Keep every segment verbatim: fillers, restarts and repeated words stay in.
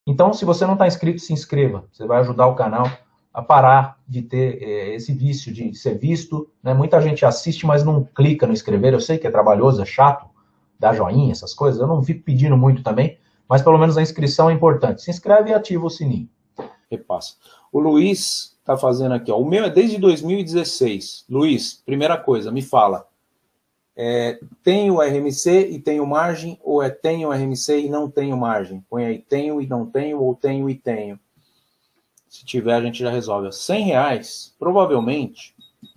Então, se você não está inscrito, se inscreva. Você vai ajudar o canal a parar de ter é, esse vício de ser visto, né? Muita gente assiste, mas não clica no inscrever. Eu sei que é trabalhoso, é chato, dar joinha, essas coisas. Eu não fico pedindo muito também, mas pelo menos a inscrição é importante. Se inscreve e ativa o sininho. Repassa. O Luiz está fazendo aqui, ó. O meu é desde dois mil e dezesseis. Luiz, primeira coisa, me fala. É, tenho R M C e tenho margem, ou é tenho R M C e não tenho margem? Põe aí tenho e não tenho, ou tenho e tenho. Se tiver, a gente já resolve. cem reais, provavelmente,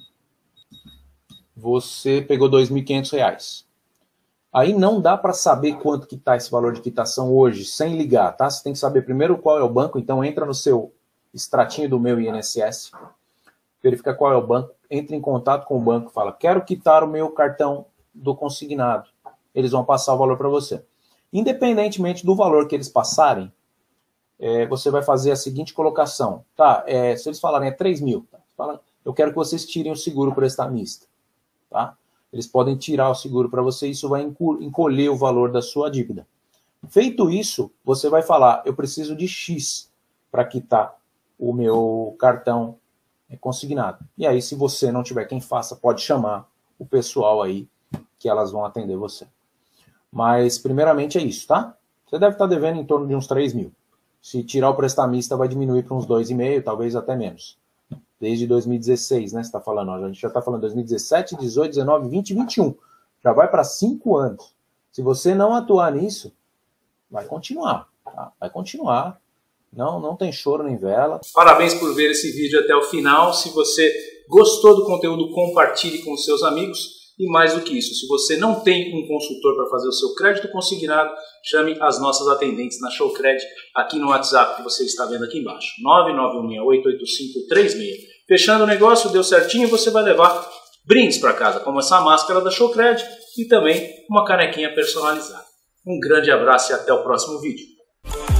você pegou dois mil e quinhentos reais. Aí não dá para saber quanto que está esse valor de quitação hoje, sem ligar, tá? Você tem que saber primeiro qual é o banco, então entra no seu extratinho do meu I N S S, verifica qual é o banco, entra em contato com o banco, fala, quero quitar o meu cartão do consignado. Eles vão passar o valor para você. Independentemente do valor que eles passarem, é, você vai fazer a seguinte colocação. Tá, é, se eles falarem é três mil, tá? Fala, eu quero que vocês tirem o seguro prestamista. Tá? Eles podem tirar o seguro para você, isso vai encolher o valor da sua dívida. Feito isso, você vai falar, eu preciso de X para quitar o meu cartão consignado. E aí, se você não tiver quem faça, pode chamar o pessoal aí, que elas vão atender você. Mas, primeiramente, é isso, tá? Você deve estar devendo em torno de uns três mil. Se tirar o prestamista, vai diminuir para uns dois vírgula cinco, talvez até menos. Desde dois mil e dezesseis, né? Você está falando, ó, a gente já está falando dois mil e dezessete, dezoito, dezenove, vinte e vinte e um. Já vai para cinco anos. Se você não atuar nisso, vai continuar, tá? Vai continuar. Não, não tem choro nem vela. Parabéns por ver esse vídeo até o final. Se você gostou do conteúdo, compartilhe com os seus amigos. E mais do que isso, se você não tem um consultor para fazer o seu crédito consignado, chame as nossas atendentes na Showcred aqui no WhatsApp que você está vendo aqui embaixo. nove nove um seis oito oito cinco três seis. Fechando o negócio, deu certinho, você vai levar brindes para casa, como essa máscara da Showcred e também uma canequinha personalizada. Um grande abraço e até o próximo vídeo.